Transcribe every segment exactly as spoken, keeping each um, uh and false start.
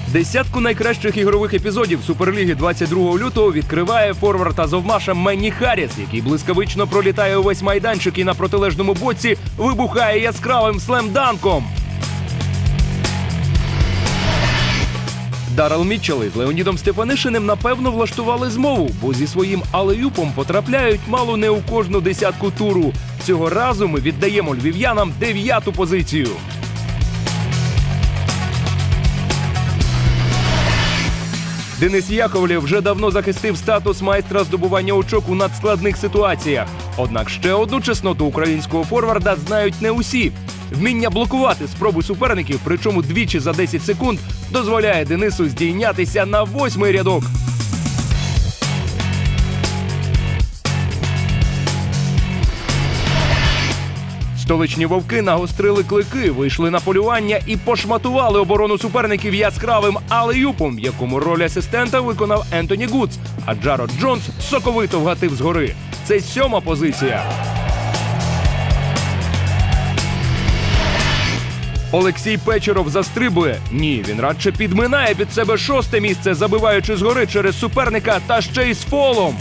Десятку найкращих ігрових епізодів Суперліги двадцять другого лютого відкриває форвард Азовмаша Менні Харріс, який блискавично пролітає увесь майданчик і на протилежному боці вибухає яскравим слемданком. Даррел Мітчелл із Леонідом Стефанишиним напевно влаштували змову, бо зі своїм алеюпом потрапляють мало не у кожну десятку туру. Цього разу ми віддаємо львів'янам дев'яту позицію. Денис Яковлєв вже давно захистив статус майстра здобування очок у надскладних ситуаціях. Однак ще одну чесноту українського форварда знають не усі. Вміння блокувати спроби суперників, причому двічі за десять секунд, дозволяє Денису здійнятися на восьмий рядок. Столичні вовки нагострили клики, вийшли на полювання і пошматували оборону суперників яскравим алеюпом, в якому роль асистента виконав Ентоні Гудс, а Джаред Джонс соковито вгатив згори. Це сьома позиція. Олексій Печеров застрибує. Ні, він радше підминає під себе шосте місце, забиваючи згори через суперника та ще й з фолом.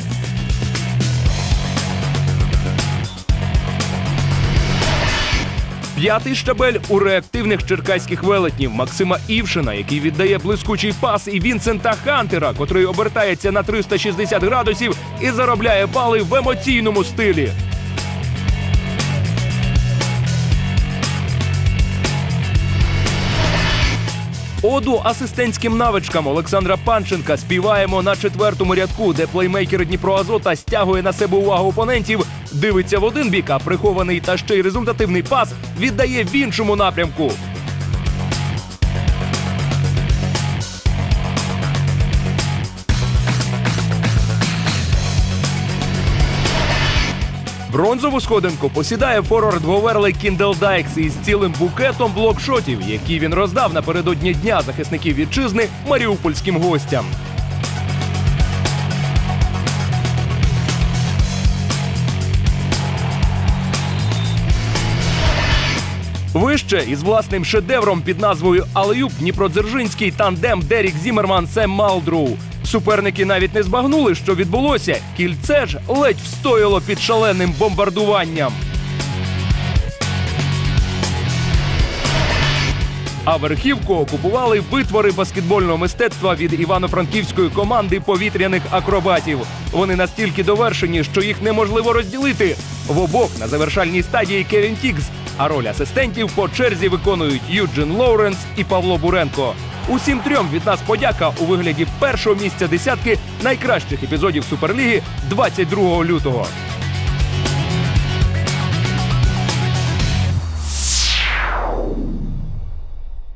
П'ятий штабель у реактивних черкаських велетнів Максима Івшина, який віддає блискучий пас, і Вінсента Хантера, котрий обертається на триста шістдесят градусів і заробляє бали в емоційному стилі. Оду асистентським навичкам Олександра Панченка співаємо на четвертому рядку, де плеймейкер Дніпроазота стягує на себе увагу опонентів, дивиться в один бік, а прихований та ще й результативний пас віддає в іншому напрямку. Бронзову сходинку посідає форвард Говерлий Кіндл Дайкс із цілим букетом блокшотів, які він роздав напередодні Дня захисників вітчизни маріупольським гостям. Вище із власним шедевром під назвою «Алеюп» дніпродзержинський тандем Дерік Зіммерман-Сем Малдроу. Суперники навіть не збагнули, що відбулося. Кільце ж ледь встояло під шаленим бомбардуванням. А верхівку окупували витвори баскетбольного мистецтва від івано-франківської команди повітряних акробатів. Вони настільки довершені, що їх неможливо розділити. В обох на завершальній стадії Кевін Тікс, а роль асистентів по черзі виконують Юджин Лоуренс і Павло Буренко. Усім трьом від нас подяка у вигляді першого місця десятки найкращих епізодів Суперліги двадцять другого лютого.